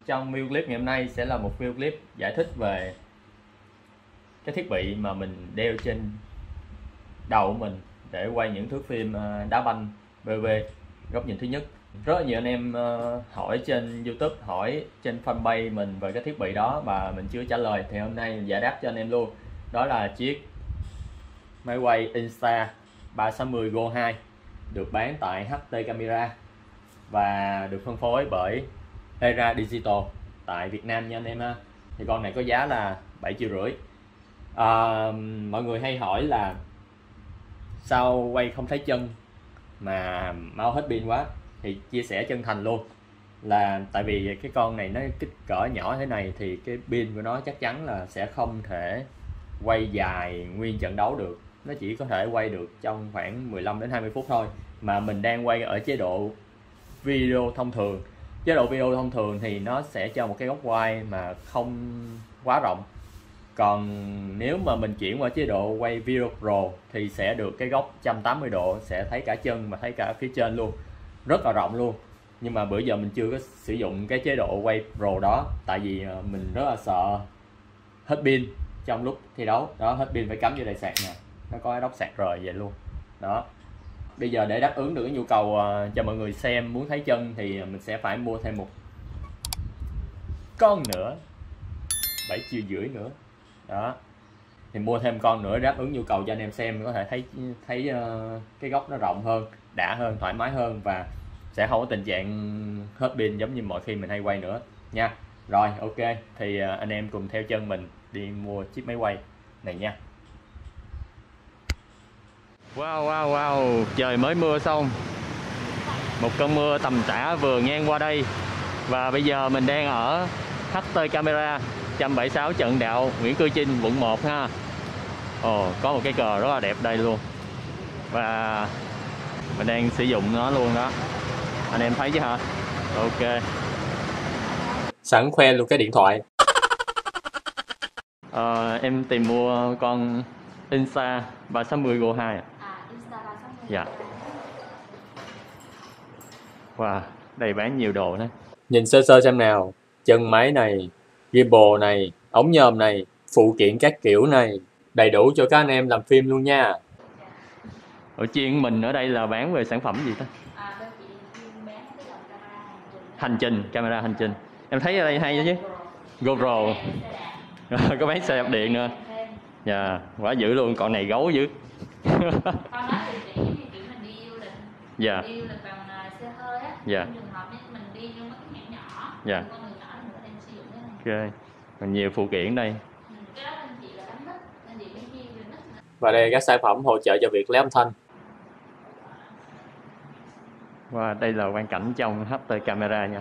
Trong video clip ngày hôm nay sẽ là một video clip giải thích về cái thiết bị mà mình đeo trên đầu của mình để quay những thước phim đá banh POV góc nhìn thứ nhất. Rất là nhiều anh em hỏi trên YouTube, hỏi trên fanpage mình về cái thiết bị đó mà mình chưa trả lời, thì hôm nay mình giải đáp cho anh em luôn. Đó là chiếc máy quay Insta360 Go 2 được bán tại HT Camera và được phân phối bởi Era Digital tại Việt Nam nha anh em ha. Thì con này có giá là 7,5 triệu. Mọi người hay hỏi là sao quay không thấy chân mà mau hết pin quá, thì chia sẻ chân thành luôn là tại vì cái con này nó kích cỡ nhỏ thế này thì cái pin của nó chắc chắn là sẽ không thể quay dài nguyên trận đấu được, nó chỉ có thể quay được trong khoảng 15 đến 20 phút thôi, mà mình đang quay ở chế độ video thông thường. Chế độ video thông thường thì nó sẽ cho một cái góc quay mà không quá rộng, còn nếu mà mình chuyển qua chế độ quay video pro thì sẽ được cái góc 180 độ, sẽ thấy cả chân mà thấy cả phía trên luôn, rất là rộng luôn. Nhưng mà bữa giờ mình chưa có sử dụng cái chế độ quay pro đó, tại vì mình rất là sợ hết pin trong lúc thi đấu đó. Hết pin phải cắm vô đây sạc nè, nó có cái đốc sạc rời vậy luôn đó. Bây giờ để đáp ứng được cái nhu cầu cho mọi người xem muốn thấy chân thì mình sẽ phải mua thêm một con nữa, 7,5 triệu nữa đó. Thì mua thêm con nữa đáp ứng nhu cầu cho anh em xem, có thể thấy cái góc nó rộng hơn, đã hơn, thoải mái hơn, và sẽ không có tình trạng hết pin giống như mọi khi mình hay quay nữa nha. Rồi ok, thì anh em cùng theo chân mình đi mua chiếc máy quay này nha. Wow, trời mới mưa xong, một cơn mưa tầm tã vừa ngang qua đây, và bây giờ mình đang ở HT Camera 176 Trần Đạo, Nguyễn Cư Chinh, quận 1 ha. Có một cái cờ rất là đẹp đây luôn, và mình đang sử dụng nó luôn đó, anh em thấy chứ hả? Ok, sẵn khoe luôn cái điện thoại. Em tìm mua con Insta360 Go 2 Insta360. Dạ. Wow, đây bán nhiều đồ đấy. Nhìn sơ sơ xem nào, chân máy này, gimbal này, ống nhòm này, phụ kiện các kiểu này, đầy đủ cho các anh em làm phim luôn nha. Ở chuyên mình ở đây là bán về sản phẩm gì ta? Hành trình, camera hành trình. Em thấy ở đây hay chứ. GoPro. Có bán xe đạp điện nữa. Dạ, quá dữ luôn, con này gấu dữ. Con đó thì kiểu mình đi du lịch. Dạ. Đi du lịch bằng xe hơi á. Dạ. Trong trường hợp mình đi trong mấy cái hẻm nhỏ. Dạ. Con người nhỏ thì mình sử dụng cái này. Ok. Còn nhiều phụ kiện đây. Cái đó anh chị là đánh mít, anh chị bên kia là mít. Và đây là các sản phẩm hỗ trợ cho việc lấy âm thanh. Wow, đây là quang cảnh trong HT Camera nha.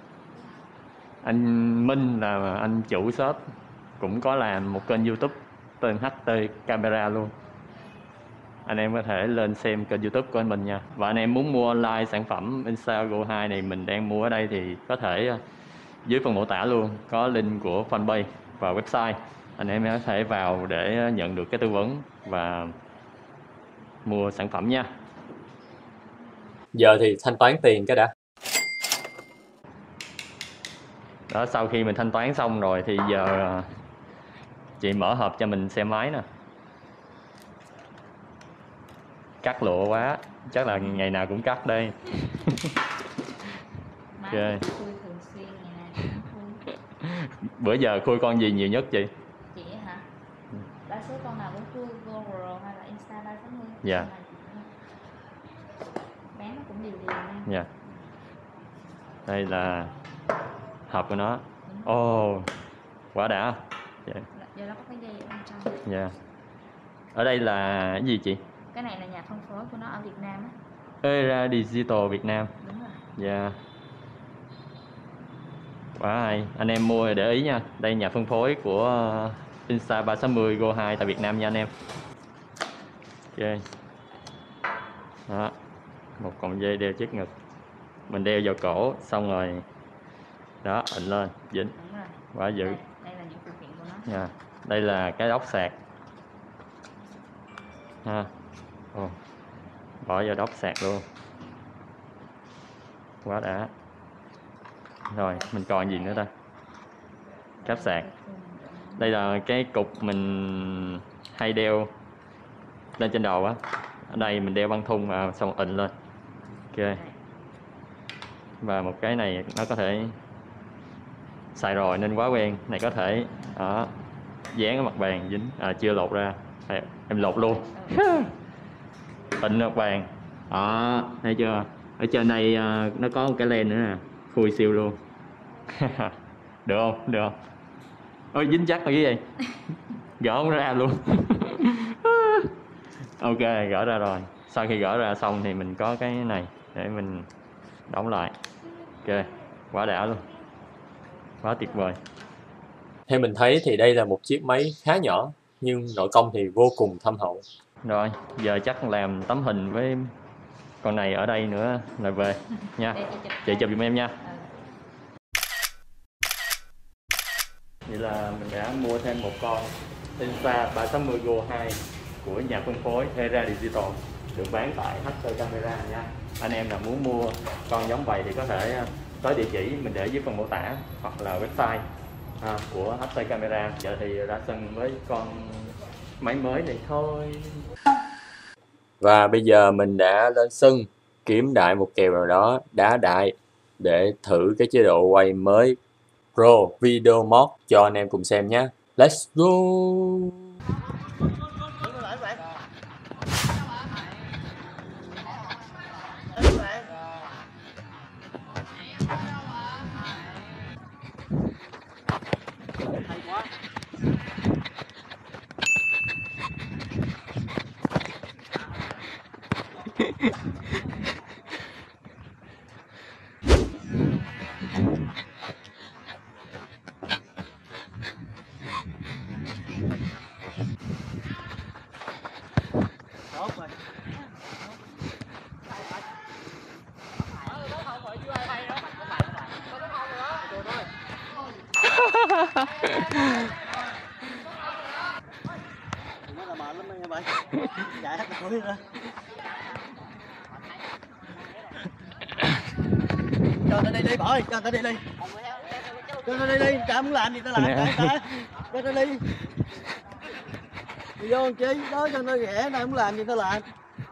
Anh Minh là anh chủ shop, cũng có làm một kênh YouTube tên HT Camera luôn. Anh em có thể lên xem kênh YouTube của anh mình nha. Và anh em muốn mua online sản phẩm Insta Go 2 này mình đang mua ở đây thì có thể dưới phần mô tả luôn có link của fanpage và website. Anh em có thể vào để nhận được cái tư vấn và mua sản phẩm nha. Giờ thì thanh toán tiền cái đã. Đó, sau khi mình thanh toán xong rồi thì giờ chị mở hộp cho mình xem máy nè. Cắt lụa quá, chắc là ngày nào cũng cắt đây. Ok. Bữa giờ khui con gì nhiều nhất chị? Chị hả? Đa số con nào cũng khui GoPro hay là Insta360. Dạ. Bán nó cũng đều nha. Dạ. Đây là hộp của nó. Quá đã. Dạ. Giờ nó có cái dây ở bên trong. Dạ. Ở đây là cái gì chị? Cái này là nhà phân phối của nó ở Việt Nam á. Era Digital Việt Nam. Đúng rồi. Dạ. Quá hay. Anh em mua để ý nha. Đây nhà phân phối của Insta360 Go 2 tại Việt Nam nha anh em. Ok. Đó. Một cọng dây đeo chiếc ngực. Mình đeo vào cổ xong rồi đó, ịnh lên, dính. Đúng rồi. Quá dữ. Đây là những phụ kiện của nó. Dạ. Đây là cái đốc sạc. Ha. Bỏ vào đốc sạc luôn. Quá đã. Rồi mình còn gì nữa ta? Cáp sạc. Đây là cái cục mình hay đeo lên trên đầu á. Ở đây mình đeo băng thun vào xong ịnh lên. Ok. Và một cái này nó có thể xài rồi nên quá quen. Này có thể đó, dán ở mặt bàn dính. Chưa lột ra. Đây, em lột luôn. Ịnh mặt bàn. Đó, thấy chưa? Ở trên đây nó có một cái len nữa nè. Khui siêu luôn. Được không? Được không? Ôi dính chắc rồi cái gì? Gỡ không ra luôn. Ok, gỡ ra rồi. Sau khi gỡ ra xong thì mình có cái này để mình đóng lại. Ok, quá đã luôn. Quá tuyệt vời. Theo mình thấy thì đây là một chiếc máy khá nhỏ nhưng nội công thì vô cùng thâm hậu. Rồi, giờ chắc làm tấm hình với con này ở đây nữa là về nha. Chị chụp giùm em nha. Vậy là mình đã mua thêm một con Insta 360 Go 2 của nhà phân phối Hera Digital, được bán tại HT Camera nha. Anh em nào muốn mua con giống vậy thì có thể tới địa chỉ mình để dưới phần mô tả hoặc là website của HT Camera. Giờ thì ra sân với con máy mới này thôi. Và bây giờ mình đã lên sân kiếm đại một kèo nào đó đá đại để thử cái chế độ quay mới Pro Video Mode cho anh em cùng xem nhé. Let's go. Nó là mệt lắm nha bạn. Chạy hết cả rồi. Cho tao đi đi, bỏ ơi, cho tao đi đi. Cho tao đi đi, tao muốn làm gì tao làm, cho tao đi. Đi vô chi, đó cho tao ghẻ, tao muốn làm gì tao làm.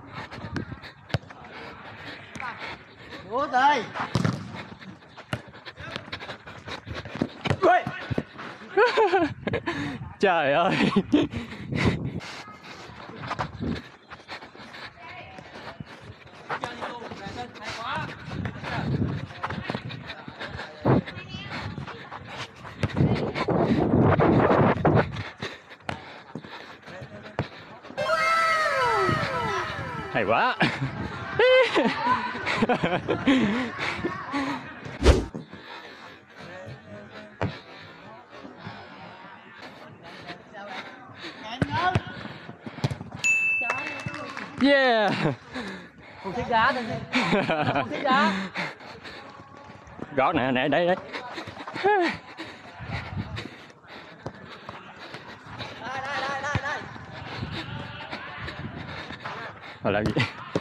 Ủa tay. Trời ơi. Hay quá. Yeah. Không thích đá thôi. Không thích đá. Gót nè, nè, đấy đấy. Đây. Rồi làm gì?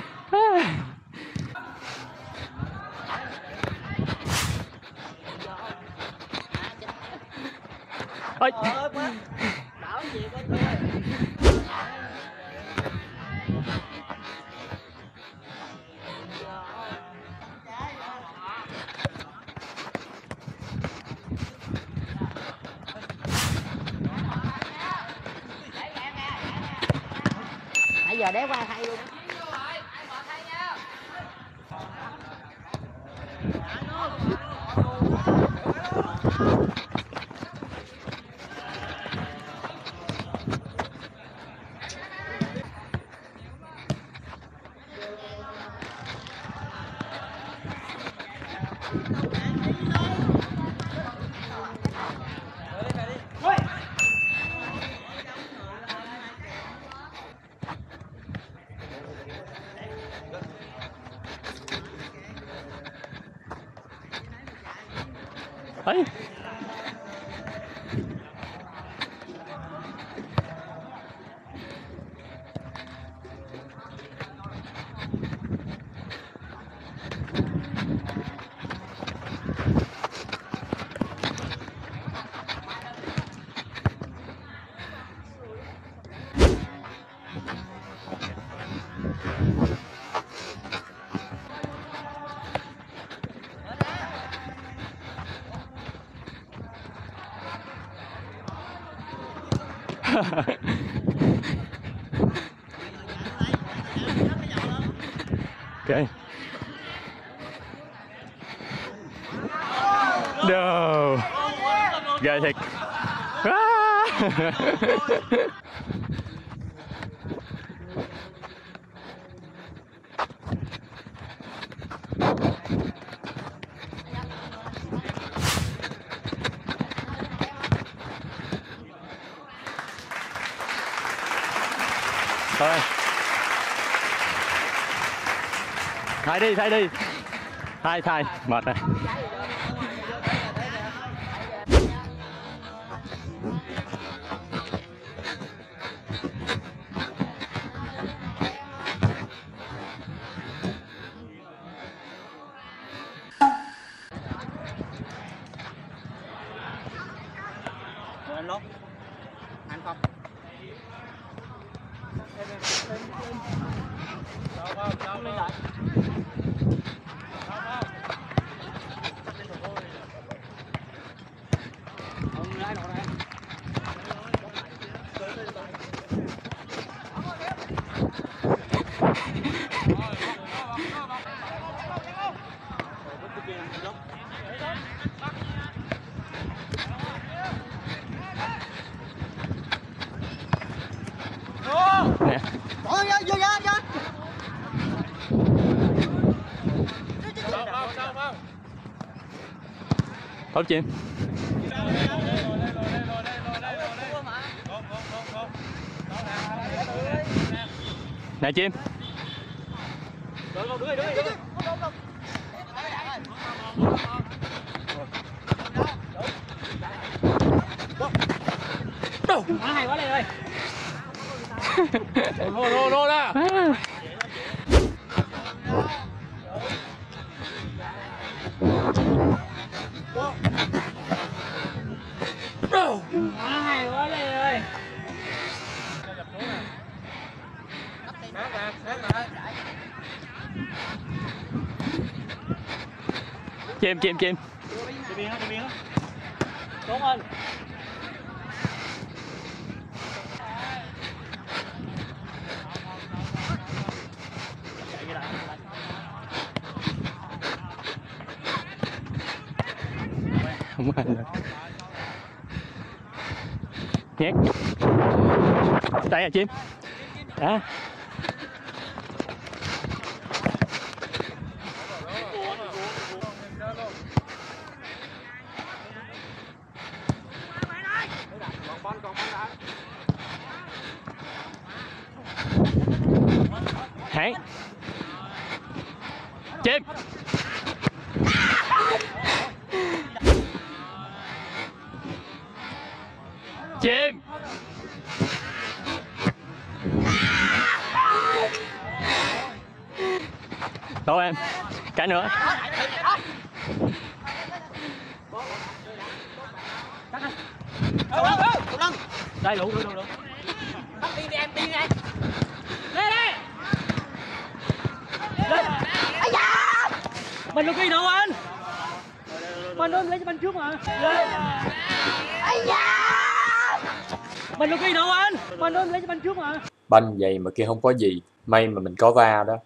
Ôi. Đảo gì con tôi. Nãy giờ đéo qua thay luôn. Ấy. Ok. Đồ. Ghê thiệt. Thôi. Thay đi, thay đi. Thay, mệt rồi. Anh luôn. Anh không. Đâu lên lại. Nè. Vô ra. Tốt chim. Nè chim. Má hay quá đây ơi. Rô đó. Má hay quá đây ơi. Chim. Đi biên á. Đúng anh. Không có hành được. Nhét. Đây là chim. Đó. Hãy. Chim. Chim. Đâu em. Cái nữa. Đây đủ. Đi em đi đây. Lên đây. Lên. Ây da. Mình đâu đi đâu anh? Mình ôm lấy cho mình trước mà. Lên. Ây da. Mình đâu đi đâu anh? Mình ôm lấy cho mình trước mà. Banh vậy mà kia không có gì. May mà mình có va đó.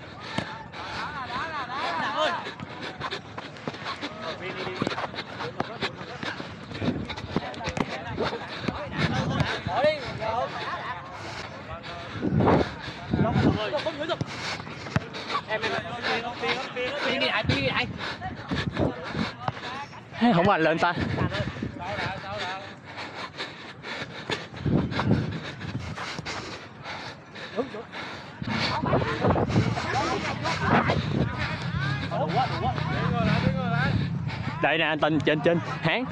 Đi lại. Không có anh lên ta. Đây nè anh Tình trên háng.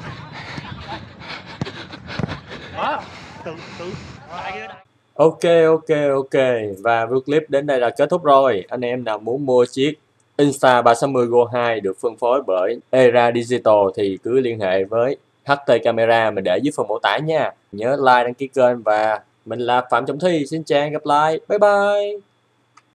Ok. Và video clip đến đây là kết thúc rồi. Anh em nào muốn mua chiếc Insta360 Go 2 được phân phối bởi Era Digital thì cứ liên hệ với HT Camera mình để dưới phần mô tả nha. Nhớ like, đăng ký kênh và mình là Phạm Trọng Thi. Xin chào, gặp lại. Bye bye.